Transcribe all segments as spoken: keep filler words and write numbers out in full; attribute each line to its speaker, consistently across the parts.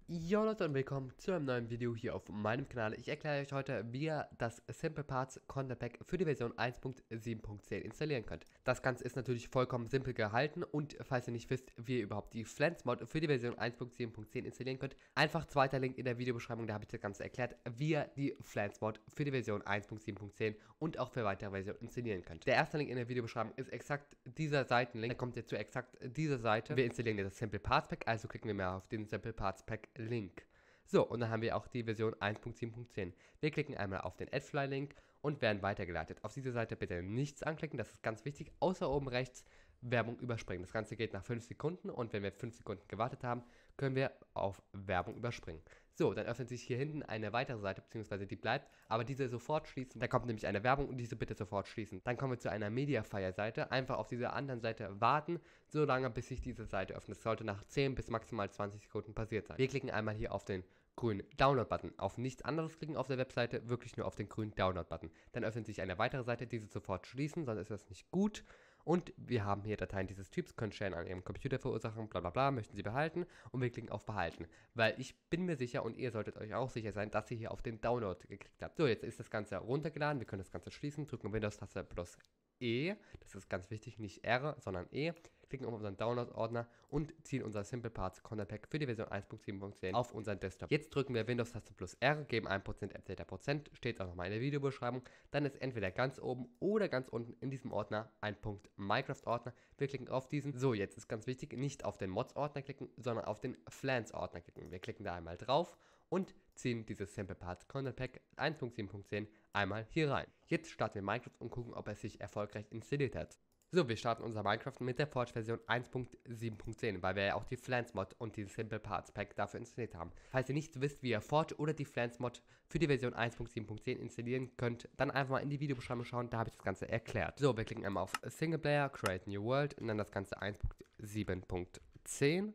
Speaker 1: Jo Leute und willkommen zu einem neuen Video hier auf meinem Kanal. Ich erkläre euch heute, wie ihr das Simple Parts Content Pack für die Version eins Punkt sieben Punkt zehn installieren könnt. Das Ganze ist natürlich vollkommen simpel gehalten und falls ihr nicht wisst, wie ihr überhaupt die Flans Mod für die Version eins Punkt sieben Punkt zehn installieren könnt, einfach zweiter Link in der Videobeschreibung, da habe ich das Ganze erklärt, wie ihr die Flans Mod für die Version eins Punkt sieben Punkt zehn und auch für weitere Versionen installieren könnt. Der erste Link in der Videobeschreibung ist exakt dieser Seitenlink, da kommt ihr zu exakt dieser Seite. Wir installieren jetzt das Simple Parts Pack, also klicken wir mal auf den Simple Parts Pack Link. So, und dann haben wir auch die Version eins Punkt sieben Punkt zehn. Wir klicken einmal auf den AdFly-Link und werden weitergeleitet. Auf diese Seite bitte nichts anklicken, das ist ganz wichtig, außer oben rechts Werbung überspringen. Das Ganze geht nach fünf Sekunden und wenn wir fünf Sekunden gewartet haben, können wir auf Werbung überspringen. So, dann öffnet sich hier hinten eine weitere Seite, beziehungsweise die bleibt, aber diese sofort schließen. Da kommt nämlich eine Werbung und diese bitte sofort schließen. Dann kommen wir zu einer Mediafire-Seite. Einfach auf dieser anderen Seite warten, so lange bis sich diese Seite öffnet. Das sollte nach zehn bis maximal zwanzig Sekunden passiert sein. Wir klicken einmal hier auf den grünen Download-Button. Auf nichts anderes klicken auf der Webseite, wirklich nur auf den grünen Download-Button. Dann öffnet sich eine weitere Seite, diese sofort schließen, sonst ist das nicht gut. Und wir haben hier Dateien dieses Typs, können Schäden an Ihrem Computer verursachen, bla bla bla, möchten Sie behalten und wir klicken auf Behalten. Weil ich bin mir sicher und ihr solltet euch auch sicher sein, dass ihr hier auf den Download geklickt habt. So, jetzt ist das Ganze runtergeladen, wir können das Ganze schließen, drücken Windows-Taste plus E, das ist ganz wichtig, nicht R, sondern E, klicken auf unseren Download-Ordner und ziehen unser Simple Parts Content Pack für die Version eins Punkt sieben Punkt zehn auf unseren Desktop. Jetzt drücken wir Windows-Taste plus R, geben ein Prozent Update Prozent, steht auch nochmal in der Videobeschreibung, dann ist entweder ganz oben oder ganz unten in diesem Ordner ein Punkt Minecraft-Ordner. Wir klicken auf diesen. So, jetzt ist ganz wichtig, nicht auf den Mods-Ordner klicken, sondern auf den Flans-Ordner klicken. Wir klicken da einmal drauf und ziehen dieses Simple Parts Content Pack eins Punkt sieben Punkt zehn einmal hier rein. Jetzt starten wir Minecraft und gucken, ob es sich erfolgreich installiert hat. So, wir starten unser Minecraft mit der Forge-Version eins Punkt sieben Punkt zehn, weil wir ja auch die Flans-Mod und die Simple Parts Pack dafür installiert haben. Falls ihr nicht wisst, wie ihr Forge oder die Flans-Mod für die Version eins Punkt sieben Punkt zehn installieren könnt, dann einfach mal in die Videobeschreibung schauen, da habe ich das Ganze erklärt. So, wir klicken einmal auf Singleplayer, Create New World und dann das Ganze eins Punkt sieben Punkt zehn,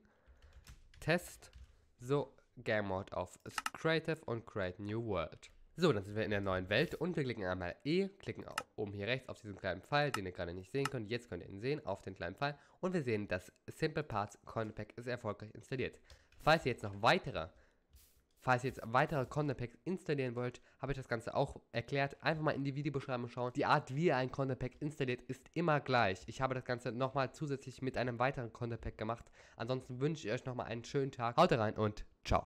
Speaker 1: Test, so, Game Mode auf Creative und Create New World. So, dann sind wir in der neuen Welt und wir klicken einmal E, klicken oben hier rechts auf diesen kleinen Pfeil, den ihr gerade nicht sehen könnt. Jetzt könnt ihr ihn sehen, auf den kleinen Pfeil und wir sehen, das Simple Parts Content Pack ist erfolgreich installiert. Falls ihr jetzt noch weitere, falls ihr jetzt weitere Content Packs installieren wollt, habe ich das Ganze auch erklärt. Einfach mal in die Videobeschreibung schauen. Die Art, wie ihr ein Content Pack installiert, ist immer gleich. Ich habe das Ganze nochmal zusätzlich mit einem weiteren Content Pack gemacht. Ansonsten wünsche ich euch nochmal einen schönen Tag. Haut rein und ciao.